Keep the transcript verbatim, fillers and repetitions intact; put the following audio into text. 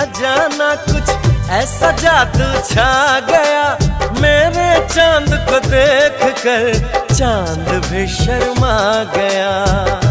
जाना कुछ ऐसा जादू छा गया, मेरे चांद को देख कर चांद भी शर्मा गया।